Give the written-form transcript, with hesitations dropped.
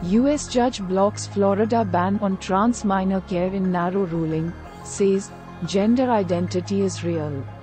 U.S. judge blocks Florida ban on trans minor care in narrow ruling, says, gender identity is real.